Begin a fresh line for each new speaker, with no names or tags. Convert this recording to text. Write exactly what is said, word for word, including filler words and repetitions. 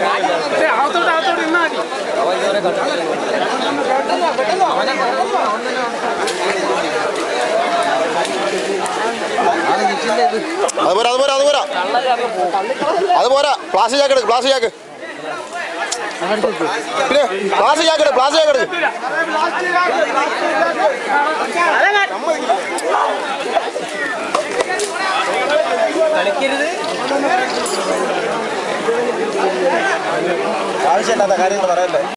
അതുപോരാ അതുപോരാ അതുപോരാ അതുപോരാ plastic ചാക്ക് എടുക്ക് plastic ചാക്ക് പിന്നെ പ്ലാസ്റ്റിക് ചാക്ക് എടുക്ക് പ്ലാസ്റ്റിക് ചാക്ക് എടുക്ക് ആവശ്യമില്ലാത്ത കാര്യങ്ങൾ പറയല്ലേ.